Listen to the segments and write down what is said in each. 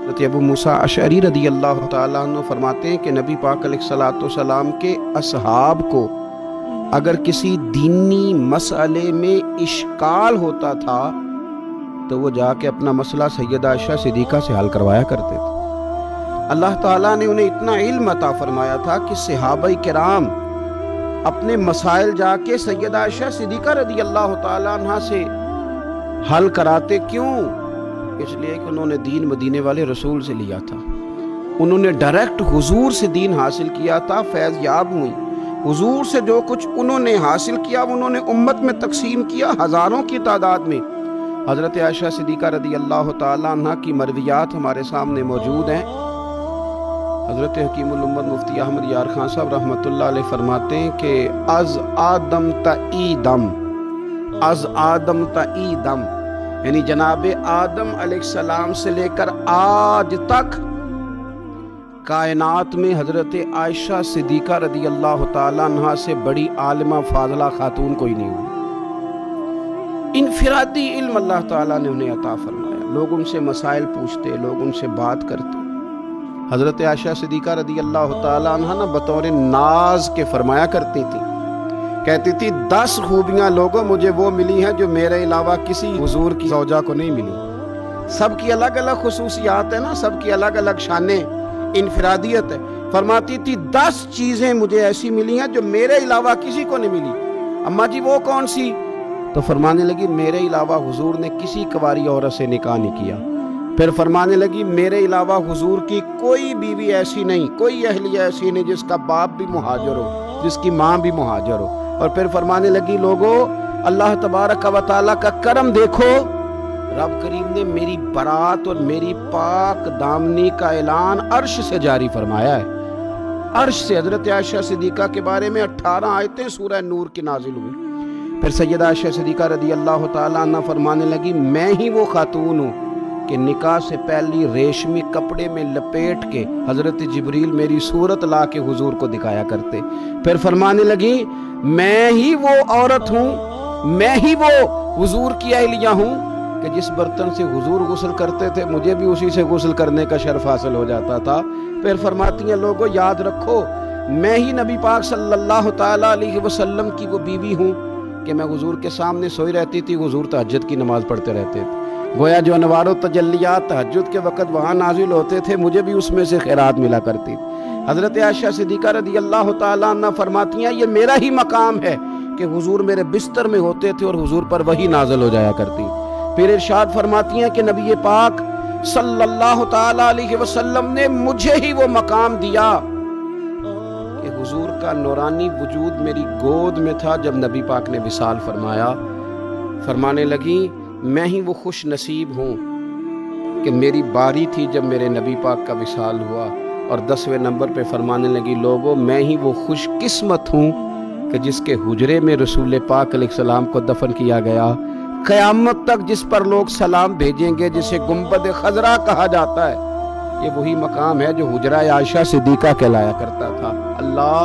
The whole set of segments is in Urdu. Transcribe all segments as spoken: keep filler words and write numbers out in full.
ابو موسیٰ اشعری رضی اللہ تعالیٰ عنہ فرماتے ہیں کہ نبی پاک علیہ الصلوۃ والسلام کے اصحاب کو اگر کسی دینی مسئلے میں اشکال ہوتا تھا تو وہ جا کے اپنا مسئلہ سیدہ عائشہ صدیقہ سے حل کروایا کرتے تھے۔ اللہ تعالیٰ نے انہیں اتنا علم عطا فرمایا تھا کہ صحابہ کرام اپنے مسائل جا کے سیدہ عائشہ صدیقہ رضی اللہ تعالیٰ عنہ سے حل کراتے۔ کیوں؟ اس لیے کہ انہوں نے دین مدینے والے رسول سے لیا تھا، انہوں نے ڈائریکٹ حضور سے دین حاصل کیا تھا، فیض یاب ہوئی۔ حضور سے جو کچھ انہوں نے حاصل کیا انہوں نے امت میں تقسیم کیا ہزاروں کی تعداد میں۔ حضرت عائشہ صدیقہ رضی اللہ تعالیٰ عنہ کی مرویات ہمارے سامنے موجود ہیں۔ حضرت حکیم الامت مفتی احمد یار خان صاحب رحمۃ اللہ علیہ فرماتے ہیں کہ از آدم تا ایدم از آدم تا ایدم یعنی جناب آدم علیہ السلام سے لے کر آج تک کائنات میں حضرت عائشہ صدیقہ رضی اللہ تعالیٰ عنہ سے بڑی عالمہ فاضلہ خاتون کوئی نہیں ہوئی۔ انفرادی علم اللہ تعالیٰ نے انہیں عطا فرمایا، لوگ ان سے مسائل پوچھتے، لوگ ان سے بات کرتے۔ حضرت عائشہ صدیقہ رضی اللہ تعالیٰ عنہ نہ بطور ناز کے فرمایا کرتی تھی، کہتی تھی دس خوبیاں لوگوں مجھے وہ ملی ہیں جو میرے علاوہ کسی حضور کی زوجہ کو نہیں ملی۔ سب کی الگ الگ خصوصیات ہیں نا، سب کی الگ الگ شانیں، انفرادیت ہے۔ فرماتی تھی دس چیزیں مجھے ایسی ملی ہیں جو میرے علاوہ کسی کو نہیں ملی۔ اماں جی وہ کون سی؟ تو فرمانے لگی میرے علاوہ حضور نے کسی کنواری عورت سے نکاح نہیں کیا۔ پھر فرمانے لگی میرے علاوہ حضور کی کوئی بیوی ایسی نہیں، کوئی اہلیہ ایسی نہیں جس کا باپ بھی مہاجر ہو، جس کی ماں بھی مہاجر ہو۔ اور پھر فرمانے لگی لوگو اللہ تبارک و تعالیٰ کا کرم دیکھو، رب کریم نے میری برات اور میری پاک دامنی کا اعلان عرش سے جاری فرمایا ہے۔ عرش سے حضرت عائشہ صدیقہ کے بارے میں اٹھارہ آیتیں سورہ نور کی نازل ہوئی۔ پھر سیدہ عائشہ صدیقہ رضی اللہ تعالیٰ عنہ فرمانے لگی میں ہی وہ خاتون ہوں کہ نکاح سے پہلی ریشمی کپڑے میں لپیٹ کے حضرت جبریل میری صورت لا کے حضور کو دکھایا کرتے۔ پھر فرمانے لگی میں ہی وہ عورت ہوں، میں ہی وہ حضور کی اہلیہ ہوں کہ جس برتن سے حضور غسل کرتے تھے مجھے بھی اسی سے غسل کرنے کا شرف حاصل ہو جاتا تھا۔ پھر فرماتی ہیں لوگو یاد رکھو میں ہی نبی پاک صلی اللہ تعالیٰ علیہ وسلم کی وہ بیوی ہوں کہ میں حضور کے سامنے سوئی رہتی تھی، حضور تہجد کی نماز پڑھتے رہتے تھے۔ گویا جو انوار و تجلیات تہجد کے وقت وہاں نازل ہوتے تھے مجھے بھی اس میں سے خیرات ملا کرتی۔ حضرت عائشہ صدیقہ رضی اللہ تعالیٰ عنہ فرماتی ہیں یہ میرا ہی مقام ہے کہ حضور میرے بستر میں ہوتے تھے اور حضور پر وحی نازل ہو جایا کرتی۔ پھر ارشاد فرماتی ہیں کہ نبی پاک صلی اللہ تعالیٰ علیہ وسلم نے مجھے ہی وہ مقام دیا کہ حضور کا نورانی وجود میری گود میں تھا جب نبی پاک نے وصال فرمایا۔ فرمانے لگی میں ہی وہ خوش نصیب ہوں کہ میری باری تھی جب میرے نبی پاک کا وصال ہوا۔ اور دسویں نمبر پہ فرمانے لگی لوگوں میں ہی وہ خوش قسمت ہوں کہ جس کے حجرے میں رسول پاک علیہ السلام کو دفن کیا گیا۔ قیامت تک جس پر لوگ سلام بھیجیں گے جسے گنبد خضرا کہا جاتا ہے، یہ وہی مقام ہے جو حجرہ عائشہ صدیقہ کہلایا کرتا تھا۔ اللہ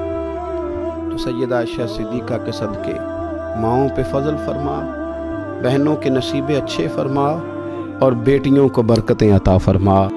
تو سیدہ عائشہ صدیقہ کے صدقے ماؤں پہ فضل فرما، بہنوں کے نصیبے اچھے فرما اور بیٹیوں کو برکتیں عطا فرما۔